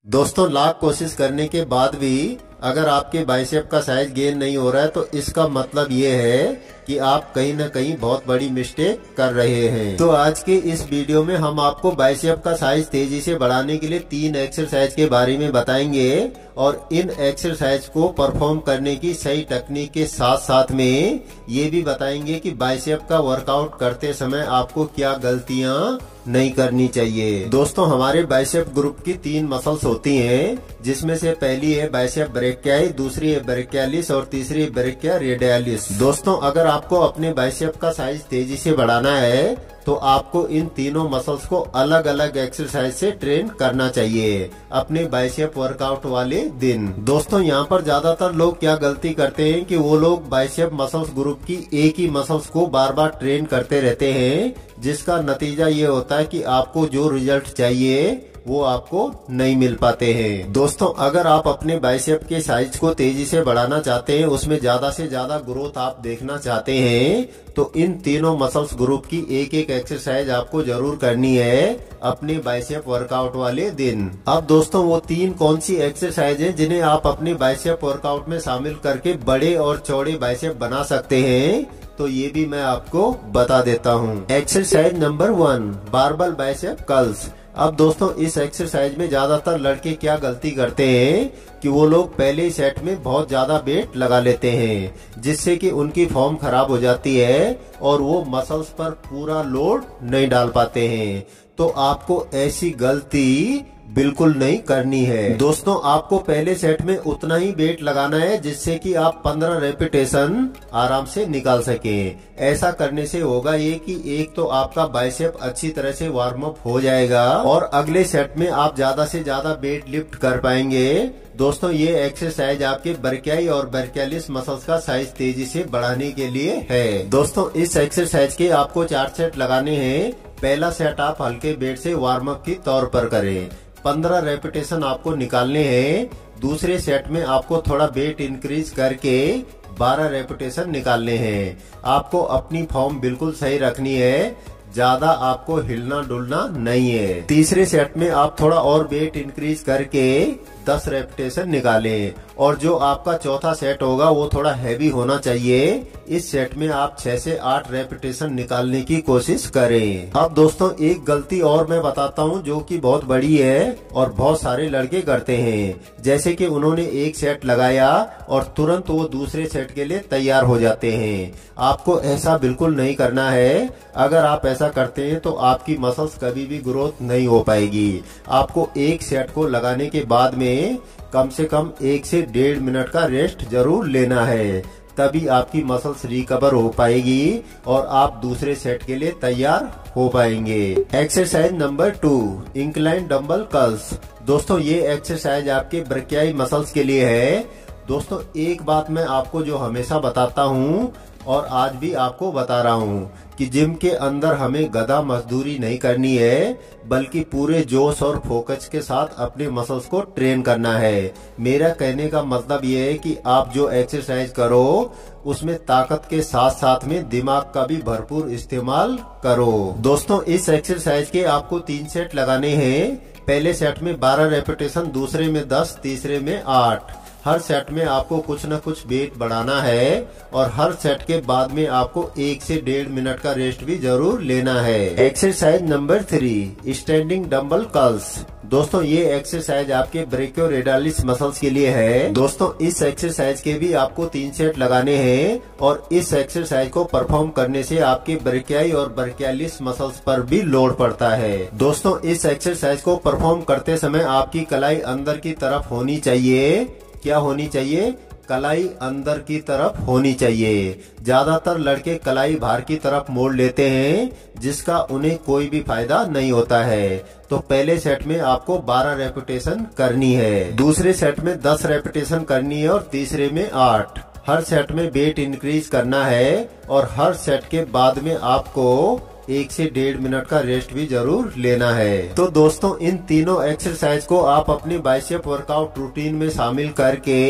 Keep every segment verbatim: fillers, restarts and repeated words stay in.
दोस्तों, लाख कोशिश करने के बाद भी अगर आपके बाइसेप का साइज गेन नहीं हो रहा है तो इसका मतलब ये है कि आप कहीं ना कहीं बहुत बड़ी मिस्टेक कर रहे हैं। तो आज के इस वीडियो में हम आपको बाइसेप का साइज तेजी से बढ़ाने के लिए तीन एक्सरसाइज के बारे में बताएंगे और इन एक्सरसाइज को परफॉर्म करने की सही टेक्निक के साथ साथ में ये भी बताएंगे कि बाइसेप का वर्कआउट करते समय आपको क्या गलतियां नहीं करनी चाहिए। दोस्तों, हमारे बाइसेप ग्रुप की तीन मसल्स होती हैं, जिसमें से पहली है बाइसेप ब्रेकियाई, दूसरी है ब्रेकियालिस और तीसरी है ब्रेकिया रेडियलिस। दोस्तों, अगर आपको अपने बाइसेप का साइज तेजी से बढ़ाना है तो आपको इन तीनों मसल्स को अलग अलग एक्सरसाइज से ट्रेन करना चाहिए अपने बाइसेप वर्कआउट वाले दिन। दोस्तों, यहाँ पर ज्यादातर लोग क्या गलती करते हैं कि वो लोग बाइसेप मसल्स ग्रुप की एक ही मसल्स को बार बार ट्रेन करते रहते हैं, जिसका नतीजा ये होता है कि आपको जो रिजल्ट चाहिए वो आपको नहीं मिल पाते हैं। दोस्तों, अगर आप अपने बाइसेप के साइज को तेजी से बढ़ाना चाहते हैं, उसमें ज्यादा से ज्यादा ग्रोथ आप देखना चाहते हैं, तो इन तीनों मसल्स ग्रुप की एक एक एक्सरसाइज आपको जरूर करनी है अपने बाइसेप वर्कआउट वाले दिन। अब दोस्तों, वो तीन कौन सी एक्सरसाइज है जिन्हें आप अपने बाइसेप वर्कआउट में शामिल करके बड़े और चौड़े बाइसेप बना सकते हैं, तो ये भी मैं आपको बता देता हूँ। Exercise number one, barbell bicep curls. अब दोस्तों, इस एक्सरसाइज में ज्यादातर लड़के क्या गलती करते हैं कि वो लोग पहले सेट में बहुत ज्यादा वेट लगा लेते हैं, जिससे कि उनकी फॉर्म खराब हो जाती है और वो मसल्स पर पूरा लोड नहीं डाल पाते हैं। तो आपको ऐसी गलती बिल्कुल नहीं करनी है। दोस्तों, आपको पहले सेट में उतना ही वेट लगाना है जिससे कि आप पंद्रह रेपिटेशन आराम से निकाल सकें। ऐसा करने से होगा ये कि एक तो आपका बाइसेप अच्छी तरह से वार्म अप हो जाएगा और अगले सेट में आप ज्यादा से ज्यादा वेट लिफ्ट कर पाएंगे। दोस्तों, ये एक्सरसाइज आपके ब्रेकियाई और ब्रेकियालिस मसल्स का साइज तेजी से बढ़ाने के लिए है। दोस्तों, इस एक्सरसाइज के आपको चार सेट लगाने हैं। पहला सेट आप हल्के वेट से वार्म अप के तौर पर करें, पंद्रह रेपिटेशन आपको निकालने हैं। दूसरे सेट में आपको थोड़ा वेट इंक्रीज करके बारह रेपिटेशन निकालने हैं। आपको अपनी फॉर्म बिल्कुल सही रखनी है, ज्यादा आपको हिलना डुलना नहीं है। तीसरे सेट में आप थोड़ा और वेट इंक्रीज करके दस रेपिटेशन निकालें और जो आपका चौथा सेट होगा वो थोड़ा हैवी होना चाहिए। इस सेट में आप छह से आठ रेपिटेशन निकालने की कोशिश करें। अब दोस्तों, एक गलती और मैं बताता हूँ जो कि बहुत बड़ी है और बहुत सारे लड़के करते हैं, जैसे कि उन्होंने एक सेट लगाया और तुरंत वो दूसरे सेट के लिए तैयार हो जाते हैं। आपको ऐसा बिल्कुल नहीं करना है। अगर आप ऐसा करते हैं तो आपकी मसल्स कभी भी ग्रोथ नहीं हो पाएगी। आपको एक सेट को लगाने के बाद में कम से कम एक से डेढ़ मिनट का रेस्ट जरूर लेना है, तभी आपकी मसल्स रिकवर हो पाएगी और आप दूसरे सेट के लिए तैयार हो पाएंगे। Exercise number two, incline dumbbell curls. दोस्तों, ये एक्सरसाइज आपके ब्रेकियाई मसल्स के लिए है। दोस्तों, एक बात मैं आपको जो हमेशा बताता हूँ और आज भी आपको बता रहा हूँ कि जिम के अंदर हमें गधा मजदूरी नहीं करनी है, बल्कि पूरे जोश और फोकस के साथ अपने मसल्स को ट्रेन करना है। मेरा कहने का मतलब ये है कि आप जो एक्सरसाइज करो उसमें ताकत के साथ साथ में दिमाग का भी भरपूर इस्तेमाल करो। दोस्तों, इस एक्सरसाइज के आपको तीन सेट लगाने हैं। पहले सेट में बारह रेपिटेशन, दूसरे में दस, तीसरे में आठ। हर सेट में आपको कुछ न कुछ वेट बढ़ाना है और हर सेट के बाद में आपको एक से डेढ़ मिनट का रेस्ट भी जरूर लेना है। Exercise number three, standing dumbbell curls. दोस्तों, ये एक्सरसाइज आपके ब्रेकियो रेडियलिस मसल्स के लिए है। दोस्तों, इस एक्सरसाइज के भी आपको तीन सेट लगाने हैं और इस एक्सरसाइज को परफॉर्म करने से आपके ब्रेकियाई और ब्रेकियालिस मसल्स पर भी लोड पड़ता है। दोस्तों, इस एक्सरसाइज को परफॉर्म करते समय आपकी कलाई अंदर की तरफ होनी चाहिए। क्या होनी चाहिए? कलाई अंदर की तरफ होनी चाहिए। ज्यादातर लड़के कलाई बाहर की तरफ मोड़ लेते हैं, जिसका उन्हें कोई भी फायदा नहीं होता है। तो पहले सेट में आपको बारह रेपिटेशन करनी है, दूसरे सेट में दस रेपिटेशन करनी है और तीसरे में आठ। हर सेट में वेट इंक्रीज करना है और हर सेट के बाद में आपको एक से डेढ़ मिनट का रेस्ट भी जरूर लेना है। तो दोस्तों, इन तीनों एक्सरसाइज को आप अपने बाइसेप वर्कआउट रूटीन में शामिल करके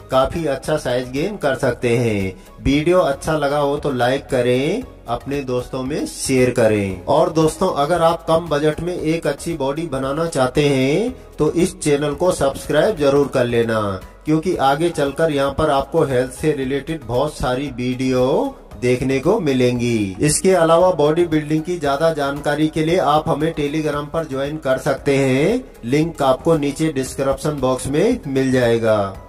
काफी अच्छा साइज गेन कर सकते हैं। वीडियो अच्छा लगा हो तो लाइक करें, अपने दोस्तों में शेयर करें। और दोस्तों, अगर आप कम बजट में एक अच्छी बॉडी बनाना चाहते हैं तो इस चैनल को सब्सक्राइब जरूर कर लेना, क्योंकि आगे चलकर यहाँ पर आपको हेल्थ से रिलेटेड बहुत सारी वीडियो देखने को मिलेंगी। इसके अलावा बॉडी बिल्डिंग की ज्यादा जानकारी के लिए आप हमें टेलीग्राम पर ज्वाइन कर सकते हैं। लिंक आपको नीचे डिस्क्रिप्शन बॉक्स में मिल जाएगा।